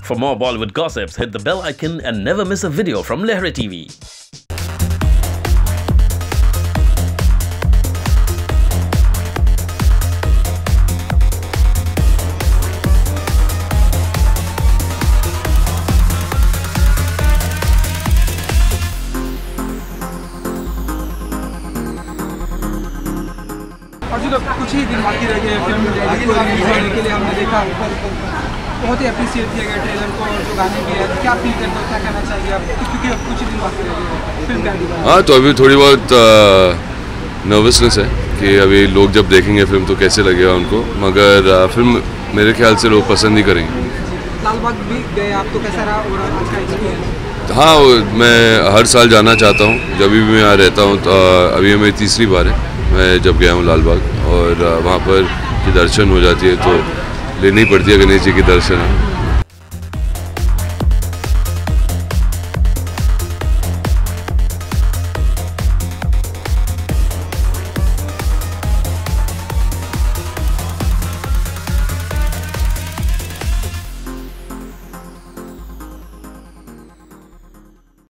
For more Bollywood gossips, hit the bell icon and never miss a video from Lehre TV. और जो कुछ ही दिन बाकी रह गए फिल्म होने के लिए हमने देखा बहुत ही अप्रिशिएट किया गया ट्रेलर को और जो गाने भी है तो क्या फील करते हो, क्या कहना चाहिए आप, क्योंकि अब कुछ ही दिन बाकी रह गए फिल्म का। हाँ, तो अभी थोड़ी बहुत नर्वसनेस है कि अभी लोग जब देखेंगे फिल्म तो कैसे लगेगा उनको, मगर फिल्म मेरे ख्याल से लोग पसंद ही करेंगे। लाल बाग भी गए आप, तो कैसा रहा उसका एक्सपीरियंस? हाँ, मैं हर साल जाना चाहता हूँ, जब भी मैं यहाँ रहता हूँ। तो अभी मेरी तीसरी बार है मैं जब गया हूँ लाल बाग, और वहाँ पर की दर्शन हो जाती है तो लेनी पड़ती है गणेश जी की दर्शन।